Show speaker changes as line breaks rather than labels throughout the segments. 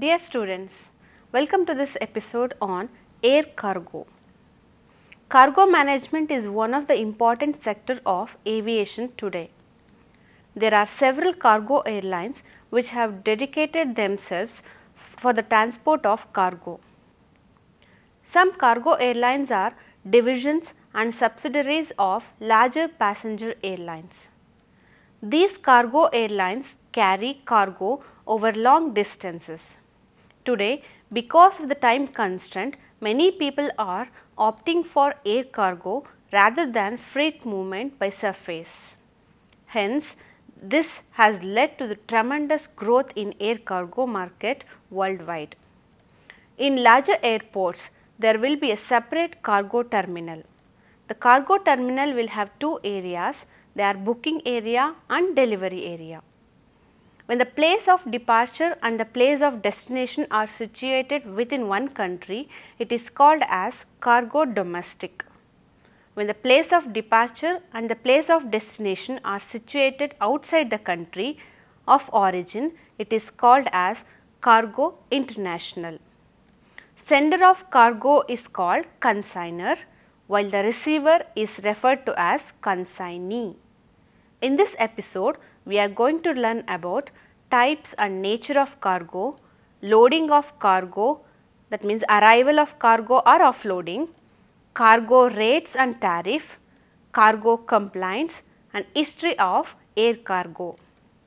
Dear students, welcome to this episode on air cargo. Cargo management is one of the important sector of aviation today. There are several cargo airlines which have dedicated themselves for the transport of cargo. Some cargo airlines are divisions and subsidiaries of larger passenger airlines. These cargo airlines carry cargo over long distances. Today, because of the time constraint, many people are opting for air cargo rather than freight movement by surface. Hence, this has led to the tremendous growth in air cargo market worldwide. In larger airports, there will be a separate cargo terminal. The cargo terminal will have two areas, they are booking area and delivery area. When the place of departure and the place of destination are situated within one country, it is called as cargo domestic. When the place of departure and the place of destination are situated outside the country of origin, it is called as cargo international. Sender of cargo is called consignor, while the receiver is referred to as consignee. In this episode, we are going to learn about types and nature of cargo, loading of cargo, that means arrival of cargo or offloading, cargo rates and tariff, cargo compliance and history of air cargo.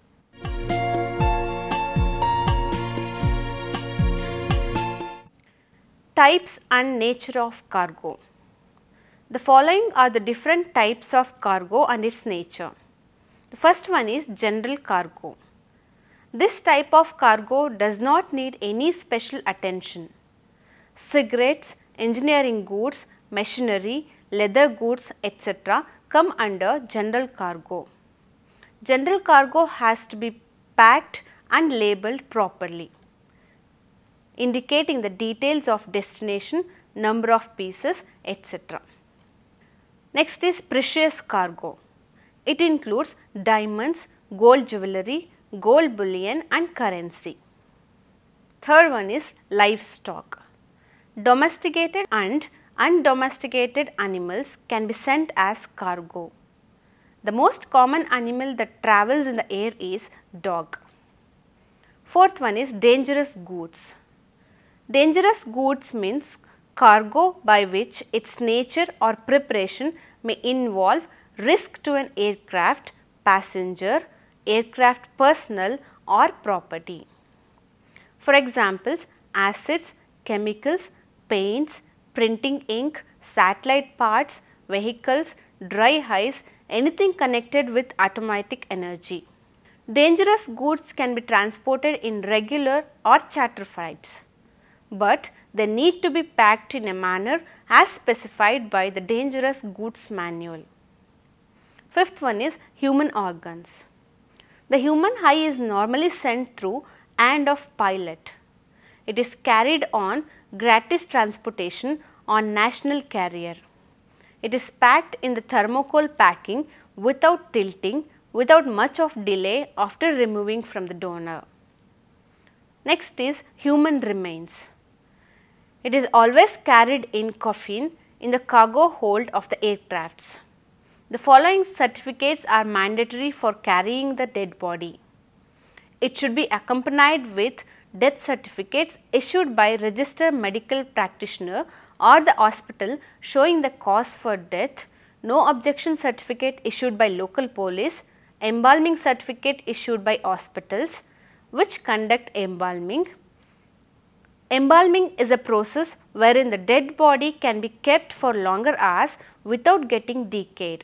Types and nature of cargo. The following are the different types of cargo and its nature. The first one is general cargo. This type of cargo does not need any special attention. Cigarettes, engineering goods, machinery, leather goods, etc. come under general cargo. General cargo has to be packed and labelled properly, indicating the details of destination, number of pieces, etc. Next is precious cargo. It includes diamonds, gold jewellery, gold bullion and currency. Third one is livestock. Domesticated and undomesticated animals can be sent as cargo. The most common animal that travels in the air is dog. Fourth one is dangerous goods. Dangerous goods means cargo by which its nature or preparation may involve risk to an aircraft, passenger, aircraft personnel or property. For examples, acids, chemicals, paints, printing ink, satellite parts, vehicles, dry ice, anything connected with atomic energy. Dangerous goods can be transported in regular or charter flights, but they need to be packed in a manner as specified by the Dangerous Goods Manual. Fifth one is human organs. The human eye is normally sent through hand of pilot. It is carried on gratis transportation on national carrier. It is packed in the thermocol packing without tilting, without much of delay after removing from the donor. Next is human remains. It is always carried in coffin in the cargo hold of the aircrafts. The following certificates are mandatory for carrying the dead body. It should be accompanied with death certificates issued by registered medical practitioner or the hospital showing the cause for death, no objection certificate issued by local police, embalming certificate issued by hospitals which conduct embalming. Embalming is a process wherein the dead body can be kept for longer hours without getting decayed.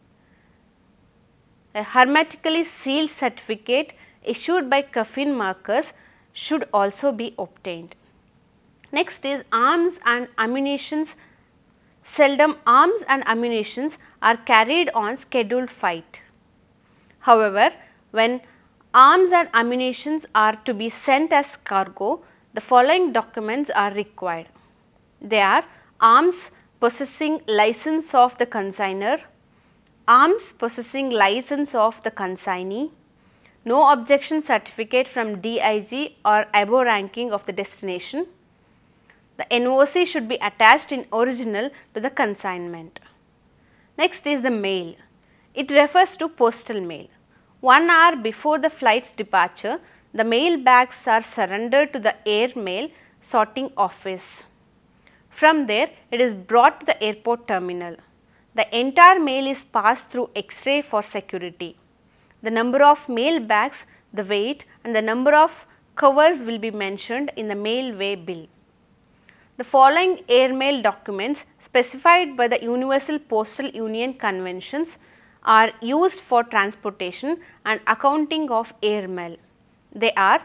A hermetically sealed certificate issued by coffin markers should also be obtained. Next is arms and ammunitions. Seldom arms and ammunitions are carried on scheduled flight. However, when arms and ammunitions are to be sent as cargo, the following documents are required. They are arms possessing license of the consignor, arms possessing license of the consignee, no objection certificate from DIG or above ranking of the destination. The NOC should be attached in original to the consignment. Next is the mail. It refers to postal mail. 1 hour before the flight's departure, the mail bags are surrendered to the air mail sorting office. From there, it is brought to the airport terminal. The entire mail is passed through X-ray for security. The number of mail bags, the weight and the number of covers will be mentioned in the mail weigh bill. The following airmail documents specified by the Universal Postal Union Conventions are used for transportation and accounting of airmail. They are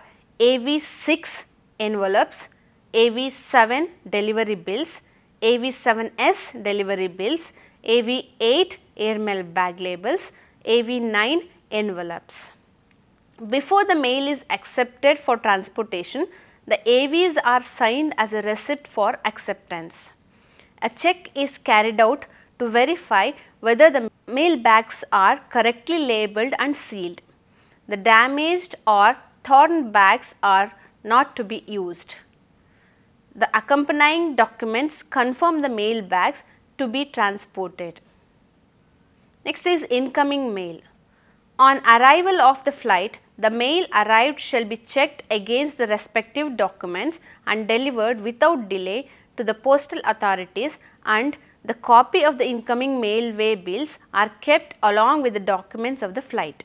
AV6 envelopes, AV7 delivery bills, AV7S delivery bills, AV8 airmail bag labels, AV9 envelopes. Before the mail is accepted for transportation, the AVs are signed as a receipt for acceptance. A check is carried out to verify whether the mail bags are correctly labelled and sealed. The damaged or torn bags are not to be used. The accompanying documents confirm the mail bags to be transported. Next is incoming mail. On arrival of the flight, the mail arrived shall be checked against the respective documents and delivered without delay to the postal authorities, and the copy of the incoming mail weigh bills are kept along with the documents of the flight.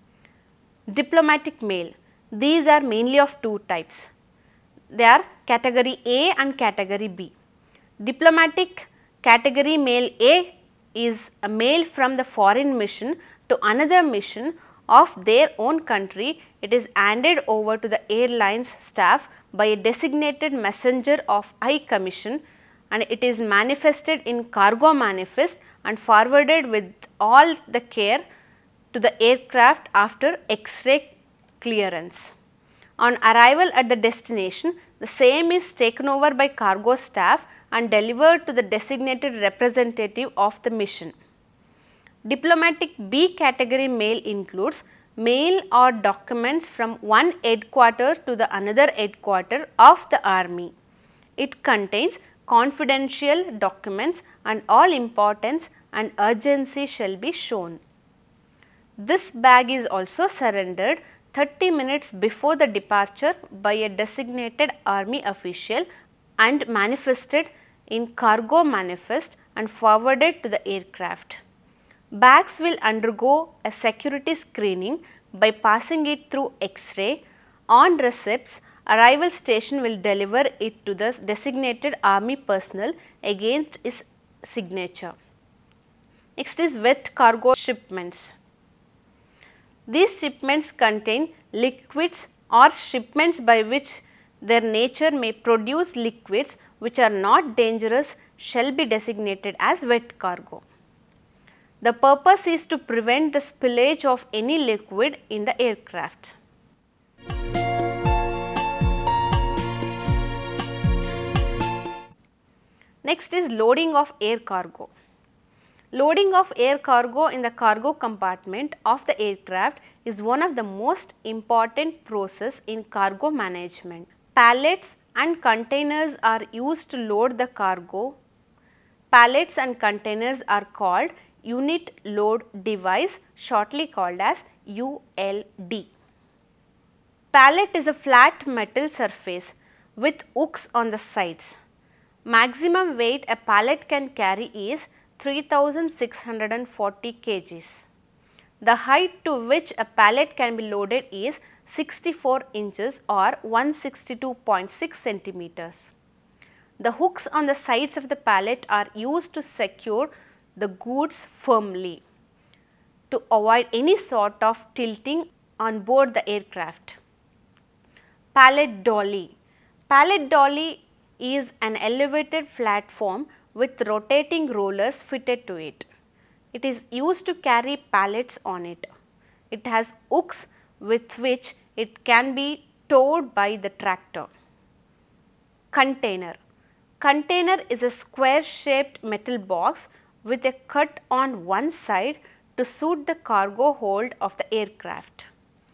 Diplomatic mail. These are mainly of two types. They are category A and category B. Diplomatic category mail A is a mail from the foreign mission to another mission of their own country. It is handed over to the airline's staff by a designated messenger of High Commission, and it is manifested in cargo manifest and forwarded with all the care to the aircraft after X-ray clearance. On arrival at the destination, the same is taken over by cargo staff and delivered to the designated representative of the mission. Diplomatic B category mail includes mail or documents from one headquarters to the another headquarters of the army. It contains confidential documents and all importance and urgency shall be shown. This bag is also surrendered 30 minutes before the departure by a designated army official and manifested in cargo manifest and forwarded to the aircraft. Bags will undergo a security screening by passing it through X-ray. On receipts, arrival station will deliver it to the designated army personnel against its signature. Next is wet cargo shipments. These shipments contain liquids or shipments by which their nature may produce liquids which are not dangerous shall be designated as wet cargo. The purpose is to prevent the spillage of any liquid in the aircraft. Next is loading of air cargo. Loading of air cargo in the cargo compartment of the aircraft is one of the most important process in cargo management. Pallets and containers are used to load the cargo. Pallets and containers are called unit load device, shortly called as ULD. Pallet is a flat metal surface with hooks on the sides. Maximum weight a pallet can carry is 3640 kgs. The height to which a pallet can be loaded is 64 inches or 162.6 centimeters. The hooks on the sides of the pallet are used to secure the goods firmly to avoid any sort of tilting on board the aircraft. Pallet dolly. Pallet dolly is an elevated platform with rotating rollers fitted to it. It is used to carry pallets on it. It has hooks with which it can be towed by the tractor. Container. Container is a square shaped metal box with a cut on one side to suit the cargo hold of the aircraft.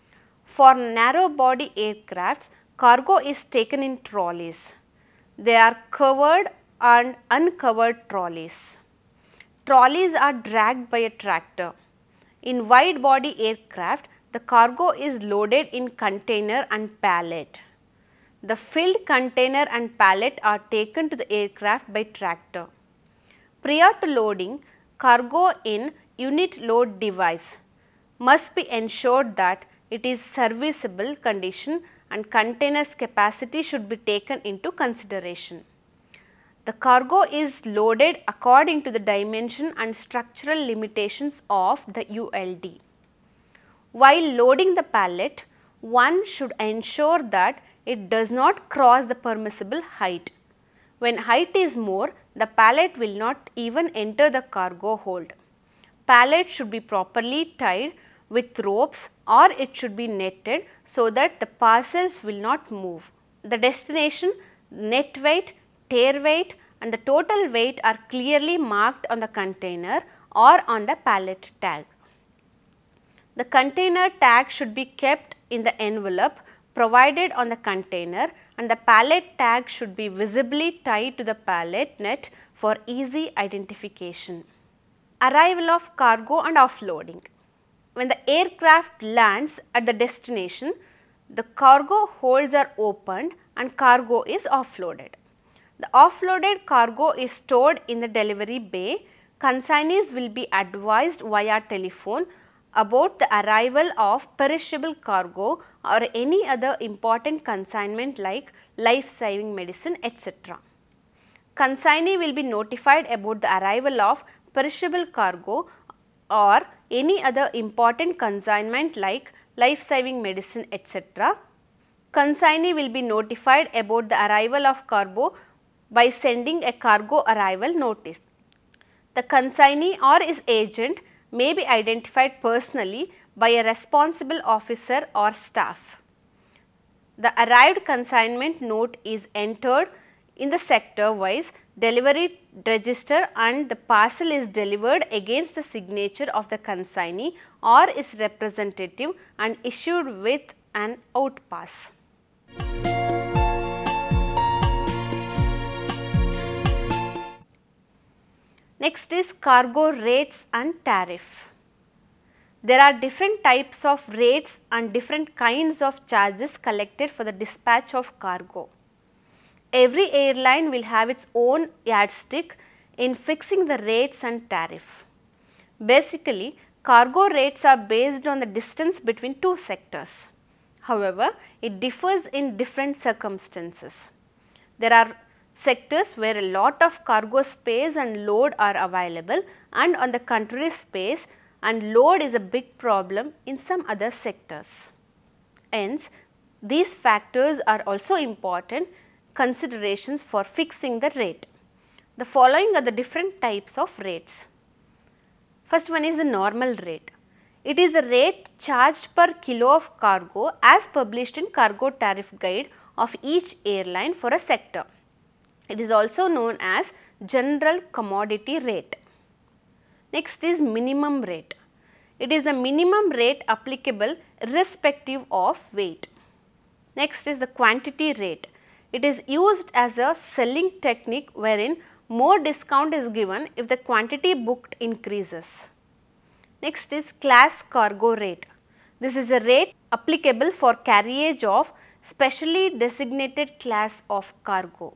For narrow body aircrafts, cargo is taken in trolleys. They are covered and uncovered trolleys. Trolleys are dragged by a tractor. In wide body aircraft, the cargo is loaded in container and pallet. The filled container and pallet are taken to the aircraft by tractor. Prior to loading, cargo in unit load device must be ensured that it is serviceable condition and container's capacity should be taken into consideration. The cargo is loaded according to the dimension and structural limitations of the ULD. While loading the pallet, one should ensure that it does not cross the permissible height. When height is more, the pallet will not even enter the cargo hold. Pallet should be properly tied with ropes or it should be netted so that the parcels will not move. The destination, net weight, tear weight and the total weight are clearly marked on the container or on the pallet tag. The container tag should be kept in the envelope provided on the container and the pallet tag should be visibly tied to the pallet net for easy identification. Arrival of cargo and offloading. When the aircraft lands at the destination, the cargo holds are opened and cargo is offloaded. The offloaded cargo is stored in the delivery bay. Consignees will be advised via telephone about the arrival of perishable cargo or any other important consignment like life-saving medicine, etc. Consignee will be notified about the arrival of perishable cargo or any other important consignment like life-saving medicine, etc. Consignee will be notified about the arrival of cargo by sending a cargo arrival notice. The consignee or his agent may be identified personally by a responsible officer or staff. The arrived consignment note is entered in the sector wise delivery register and the parcel is delivered against the signature of the consignee or its representative and issued with an out pass. Next is cargo rates and tariff. There are different types of rates and different kinds of charges collected for the dispatch of cargo. Every airline will have its own yardstick in fixing the rates and tariff. Basically, cargo rates are based on the distance between two sectors. However, it differs in different circumstances. There are sectors where a lot of cargo space and load are available, and on the contrary, space and load is a big problem in some other sectors. Hence, these factors are also important considerations for fixing the rate. The following are the different types of rates. First one is the normal rate. It is the rate charged per kilo of cargo as published in Cargo Tariff Guide of each airline for a sector. It is also known as general commodity rate. Next is minimum rate. It is the minimum rate applicable irrespective of weight. Next is the quantity rate. It is used as a selling technique wherein more discount is given if the quantity booked increases. Next is class cargo rate. This is a rate applicable for carriage of specially designated class of cargo.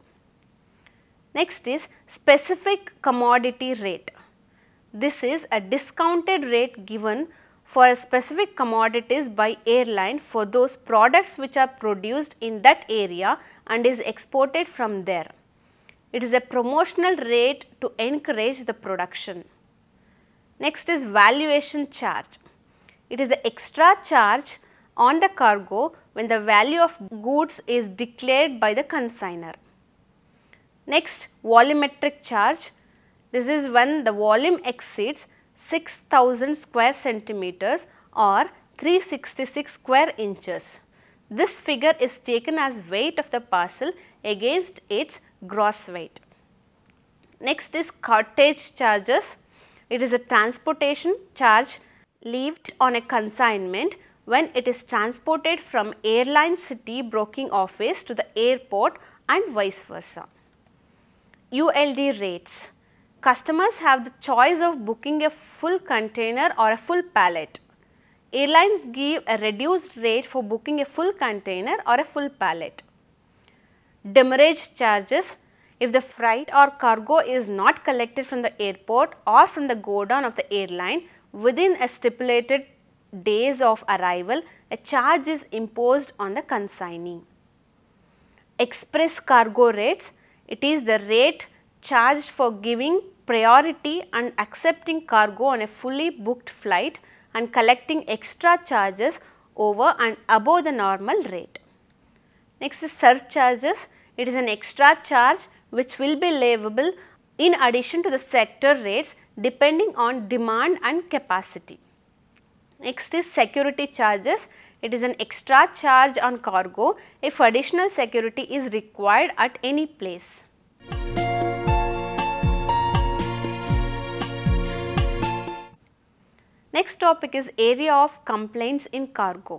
Next is specific commodity rate. This is a discounted rate given for a specific commodities by airline for those products which are produced in that area and is exported from there. It is a promotional rate to encourage the production. Next is valuation charge. It is the extra charge on the cargo when the value of goods is declared by the consignor. Next, volumetric charge. This is when the volume exceeds 6000 square centimeters or 366 square inches. This figure is taken as weight of the parcel against its gross weight. Next is cartage charges. It is a transportation charge levied on a consignment when it is transported from airline city broking office to the airport and vice versa. ULD rates. Customers have the choice of booking a full container or a full pallet. Airlines give a reduced rate for booking a full container or a full pallet. Demurrage charges. If the freight or cargo is not collected from the airport or from the godown of the airline within a stipulated days of arrival, a charge is imposed on the consignee. Express cargo rates. It is the rate charged for giving priority and accepting cargo on a fully booked flight and collecting extra charges over and above the normal rate. Next is surcharges. It is an extra charge which will be leviable in addition to the sector rates depending on demand and capacity. Next is security charges. It is an extra charge on cargo if additional security is required at any place. Next topic is area of complaints in cargo.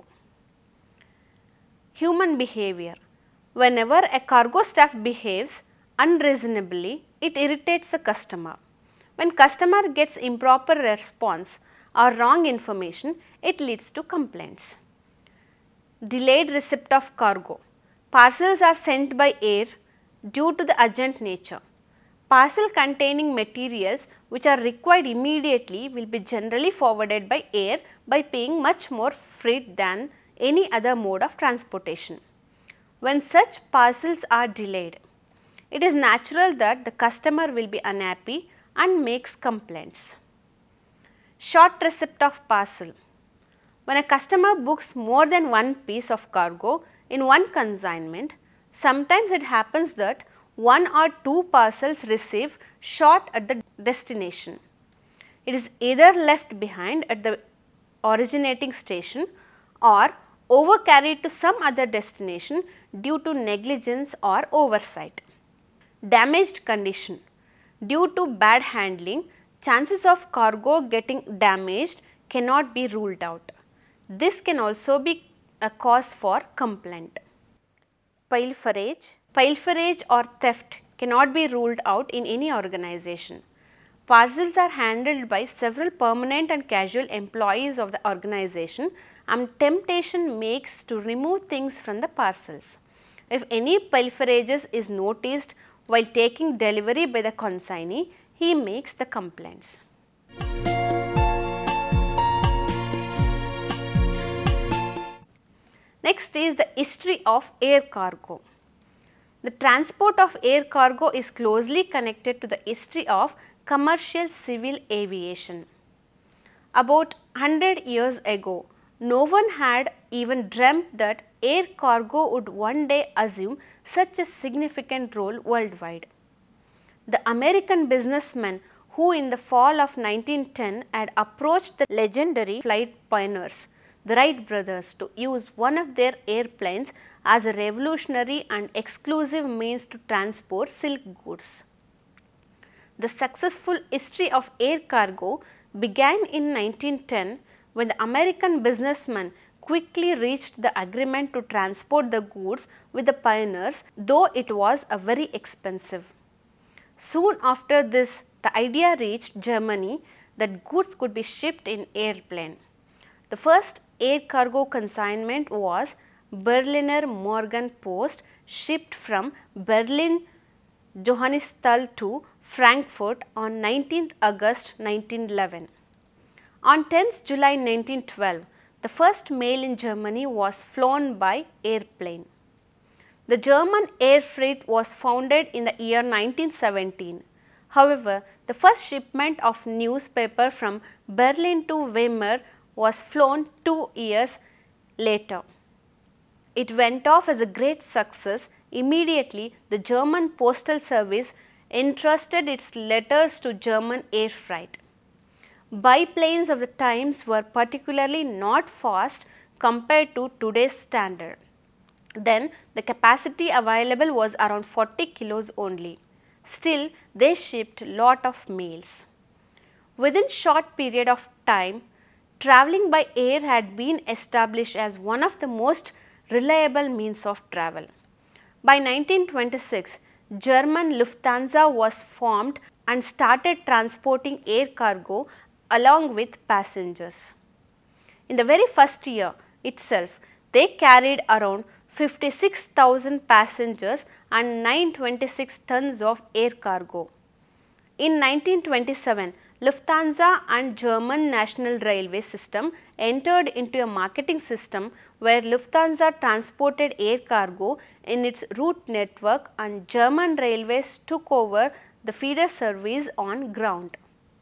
Human behavior. Whenever a cargo staff behaves unreasonably, it irritates the customer. When customer gets improper response or wrong information, it leads to complaints. Delayed receipt of cargo. Parcels are sent by air due to the urgent nature. Parcel containing materials which are required immediately will be generally forwarded by air by paying much more freight than any other mode of transportation. When such parcels are delayed, it is natural that the customer will be unhappy and makes complaints. Short receipt of parcel. When a customer books more than one piece of cargo in one consignment, sometimes it happens that one or two parcels receive short at the destination. It is either left behind at the originating station or overcarried to some other destination due to negligence or oversight. Damaged condition. Due to bad handling, chances of cargo getting damaged cannot be ruled out. This can also be a cause for complaint. Pilferage or theft cannot be ruled out in any organization. Parcels are handled by several permanent and casual employees of the organization, and temptation makes to remove things from the parcels. If any pilferages is noticed while taking delivery by the consignee, he makes the complaints. Next is the history of air cargo. The transport of air cargo is closely connected to the history of commercial civil aviation. About 100 years ago, no one had even dreamt that air cargo would one day assume such a significant role worldwide. The American businessmen who in the fall of 1910 had approached the legendary flight pioneers, the Wright brothers, to use one of their airplanes as a revolutionary and exclusive means to transport silk goods. The successful history of air cargo began in 1910 when the American businessmen quickly reached the agreement to transport the goods with the pioneers, though it was a very expensive. Soon after this, the idea reached Germany that goods could be shipped in airplane. The first air cargo consignment was Berliner Morgen Post, shipped from Berlin Johannisthal to Frankfurt on 19th August 1911. On 10th July 1912, the first mail in Germany was flown by airplane. The German air freight was founded in the year 1917. However, the first shipment of newspaper from Berlin to Weimar was flown 2 years later. It went off as a great success. Immediately, the German postal service entrusted its letters to German air freight. Biplanes of the times were particularly not fast compared to today's standard. Then the capacity available was around 40 kilos only. Still, they shipped lot of mails. Within short period of time, traveling by air had been established as one of the most reliable means of travel. By 1926, German Lufthansa was formed and started transporting air cargo along with passengers. In the very first year itself, they carried around 56,000 passengers and 926 tons of air cargo. In 1927, Lufthansa and German National Railway System entered into a marketing system where Lufthansa transported air cargo in its route network and German Railways took over the feeder service on ground.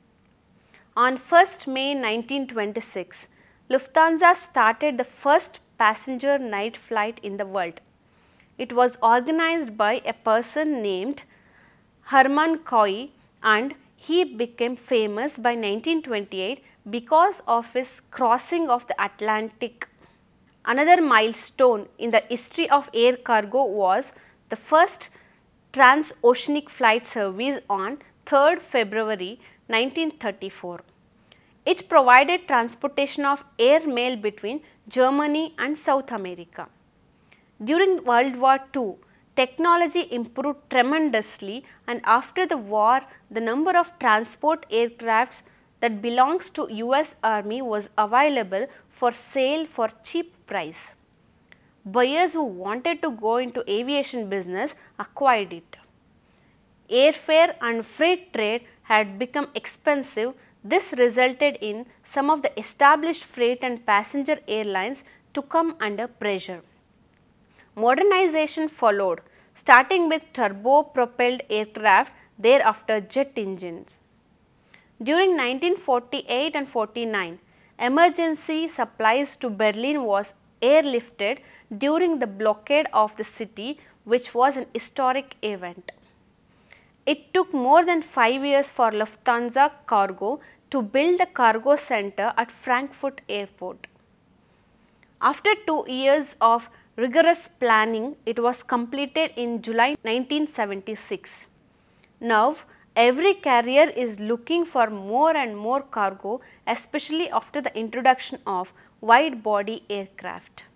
On 1st May 1926, Lufthansa started the first passenger night flight in the world. It was organized by a person named Hermann Coy, and he became famous by 1928 because of his crossing of the Atlantic. Another milestone in the history of air cargo was the first transoceanic flight service on 3rd February 1934. It provided transportation of air mail between Germany and South America. During World War II, technology improved tremendously, and after the war, the number of transport aircrafts that belongs to US Army was available for sale for cheap price. Buyers who wanted to go into aviation business acquired it. Airfare and freight trade had become expensive. This resulted in some of the established freight and passenger airlines to come under pressure. Modernization followed, starting with turbo-propelled aircraft, thereafter jet engines. During 1948 and 49, emergency supplies to Berlin was airlifted during the blockade of the city, which was an historic event. It took more than 5 years for Lufthansa Cargo to build a cargo center at Frankfurt Airport. After 2 years of rigorous planning, it was completed in July 1976. Now, every carrier is looking for more and more cargo, especially after the introduction of wide body aircraft.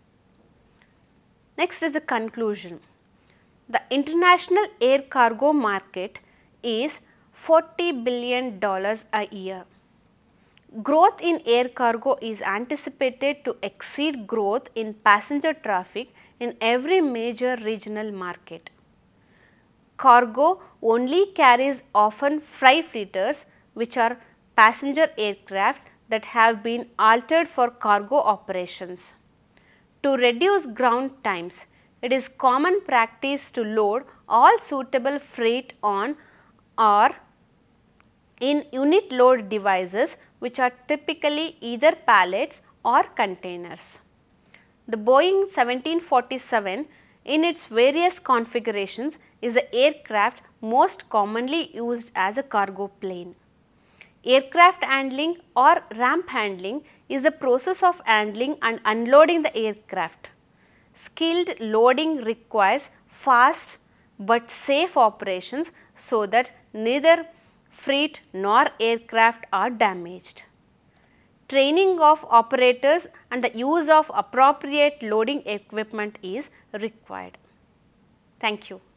Next is the conclusion. The international air cargo market is $40 billion a year. Growth in air cargo is anticipated to exceed growth in passenger traffic in every major regional market. Cargo only carries often freight freighters, which are passenger aircraft that have been altered for cargo operations. To reduce ground times, it is common practice to load all suitable freight on or in unit load devices, which are typically either pallets or containers. The Boeing 1747 in its various configurations is the aircraft most commonly used as a cargo plane. Aircraft handling or ramp handling is the process of handling and unloading the aircraft. Skilled loading requires fast but safe operations so that neither freight nor aircraft are damaged. Training of operators and the use of appropriate loading equipment is required. Thank you.